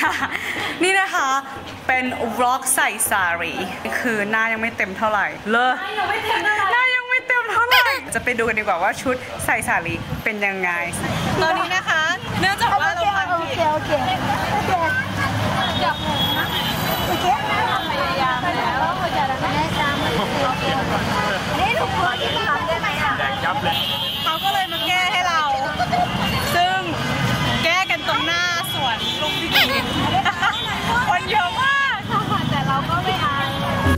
นี่นะคะเป็นวล็อกใส่สารีคือหน้ายังไม่เต็มเท่าไหร่เลยหน้ายังไม่เต็มเท่าไหร่จะไปดูกันดีกว่าว่าชุดใส่สารีเป็นยังไงตอนนี้นะคะเนื่องจากว่าเราทำผิดโอเคพยายามแล้วจะไม่ได้จำนี่ถูกคนที่ทำได้ไหมอ่ะเขาก็เลยมาแก้ให้เรา ซึ่งแก้กันตรงหน้าสวนลุมพินีคนเยอะมากแต่เราก็ไม่อาย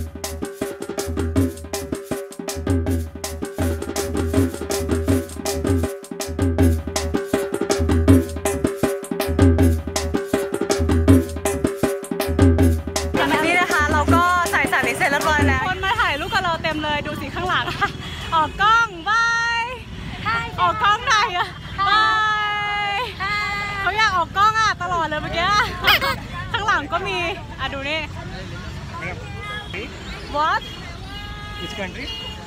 ดูสิข้างหลังออกกล้องบายออกกล้องไหนอะบายเขาอยากออกกล้องอะตลอดเลยเมื่อกี้ข้างหลังก็มีดูนี่ What Which country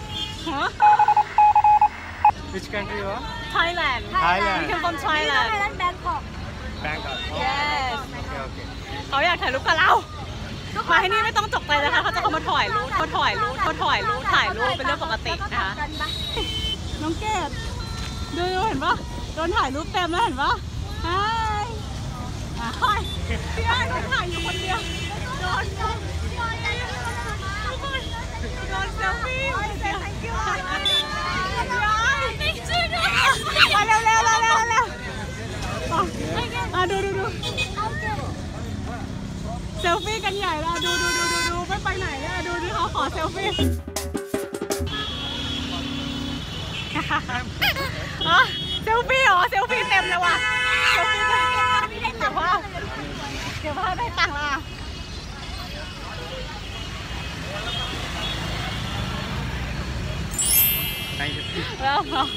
Which country you are Thailand We come from Thailand Bangkok Yes เขาอยากถ่ายรูปกับเรามาที่นี่ไม่ต้องตกใจนะคะเขาจะเข้ามาถ่ายรูปถ่ายรูปเป็นเรื่องปกตินะคะน้องเกดดูเห็นปะโดนถ่ายรูปเต็มแล้วเห็นปะไอ้พี่ไอ้โดนถ่ายอยู่คนเดียวโดนเซลฟี่มาเร็วดูเซลฟี่กันใหญ่แล้วดูไม่ไปไหนเลยดูเขาขอเซลฟี่เซลฟี่เหรอเซลฟี่เต็มเลยว่ะเซลฟี่เดี๋ยวพ่อได้ตังค์ละแล้ว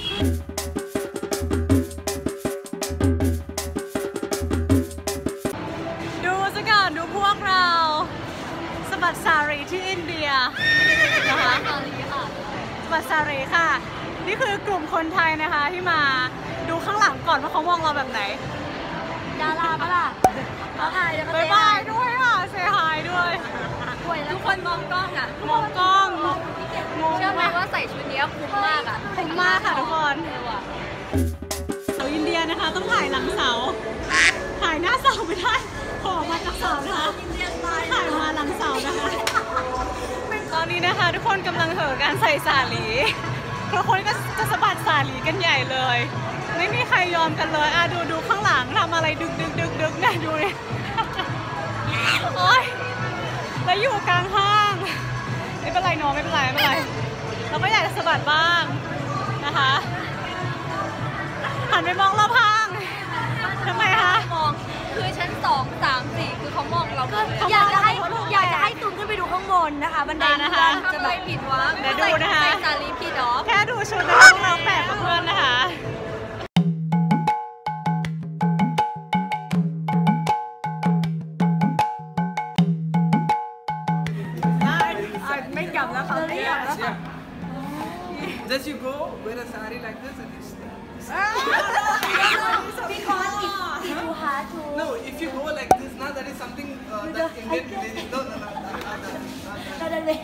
ดูพวกเราสบัดสารีที่อินเดียนะคะสบัดสารีค่ะนี่คือกลุ่มคนไทยนะคะที่มาดูข้างหลังก่อนว่าเขามองเราแบบไหนดาราปะล่ะบ๊ายบายด้วยค่ะเซฮายด้วยทุกคนมองกล้องอ่ะมองกล้องเชื่อไหมว่าใส่ชุดนี้คุ้มมากอ่ะคุ้มมากค่ะทุกคนเราอินเดียนะคะต้องถ่ายหลังเสาถ่ายหน้าเสาไม่ได้ขอมาจากเสานะคะถ่ายมาหลังเสานะคะตอนนี้นะคะทุกคนกำลังเห่อการใส่สาลีทุกคนก็จะสะบัดสาลีกันใหญ่เลยไม่มีใครยอมกันเลยดูข้างหลังทำอะไรดึกเนี่ยดูเลยโอ๊ยแล้วอยู่กลางห้างไม่เป็นไรน้องไม่เป็นไรเราก็อยากจะสะบัดบ้างนะคะหันไปมองรอบห้างทำไมคะมองคือชั้น2 3 4คือเขามองเราอยากจะให้ตูนขึ้นไปดูข้างบนนะคะบันไดนะคะจะไปผิดวะเดี๋ยวดูนะคะใส่สาลีผิดหรอแค่ดูชุดแล้วเราแปลกกับเพื่อนนะคะไม่กลับแล้วค่ะไม่กลับแล้วค่ะ Just you go wear a sari like this and it's because it's too hard to No, if you go like this now that is something that Indian religion no other way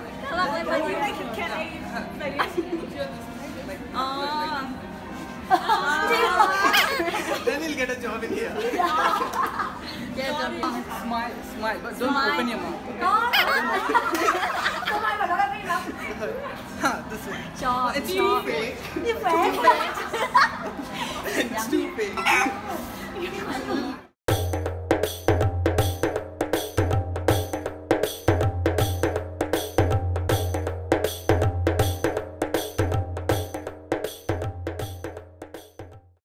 Then you'll get a job in here Smile but don't open your mouth This way It's too fake It's too fake